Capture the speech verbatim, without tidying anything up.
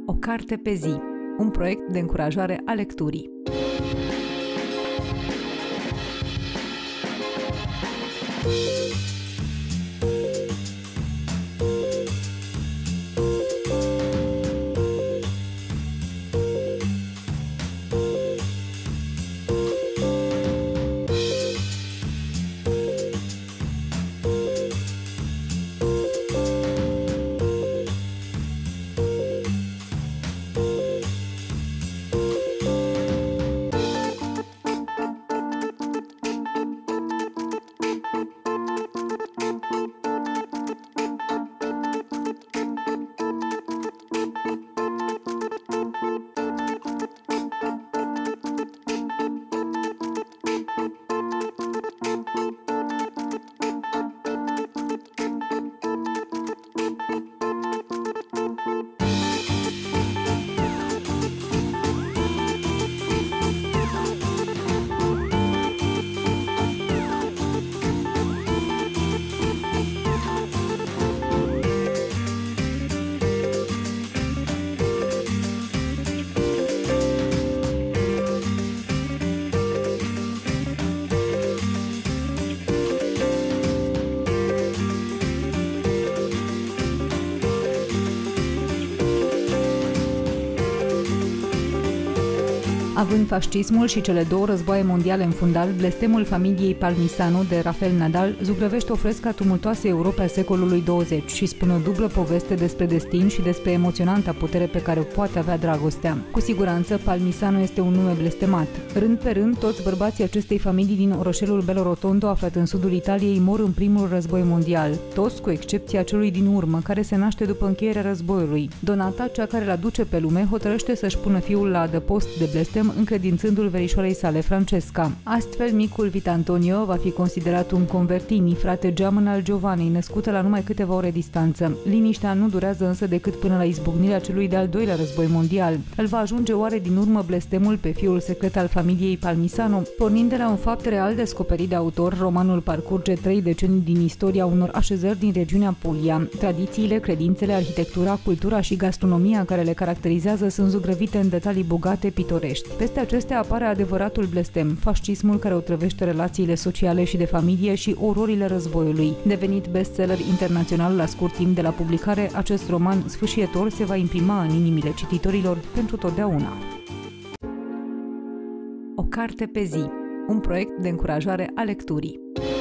O carte pe zi, un proiect de încurajare a lecturii. Având fascismul și cele două războaie mondiale în fundal, blestemul familiei Palmisano de Rafael Nadal zugrăvește o frescă a tumultoasei Europe a secolului douăzeci și spune o dublă poveste despre destin și despre emoționanta putere pe care o poate avea dragostea. Cu siguranță, Palmisano este un nume blestemat. Rând pe rând, toți bărbații acestei familii din orășelul Belorotondo, aflat în sudul Italiei, mor în primul război mondial. Toți, cu excepția celui din urmă, care se naște după încheierea războiului. Donata, cea care l aduce pe lume, hotărăște să-și pună fiul la adăpost de blestem, încredințându-l verișoarei sale, Francesca. Astfel, micul Vitantonio va fi considerat un convertini, frate geamăn al Giovannei, născută la numai câteva ore distanță. Liniștea nu durează însă decât până la izbucnirea celui de-al doilea război mondial. Îl va ajunge oare din urmă blestemul pe fiul secret al familiei Palmisano? Pornind de la un fapt real descoperit de autor, romanul parcurge trei decenii din istoria unor așezări din regiunea Puglia. Tradițiile, credințele, arhitectura, cultura și gastronomia care le caracterizează sunt zugrăvite în detalii bogate, pitorești. Peste acestea apare adevăratul blestem, fascismul care otrăvește relațiile sociale și de familie și ororile războiului. Devenit bestseller internațional la scurt timp de la publicare, acest roman sfâșietor se va imprima în inimile cititorilor pentru totdeauna. O carte pe zi, un proiect de încurajare a lecturii.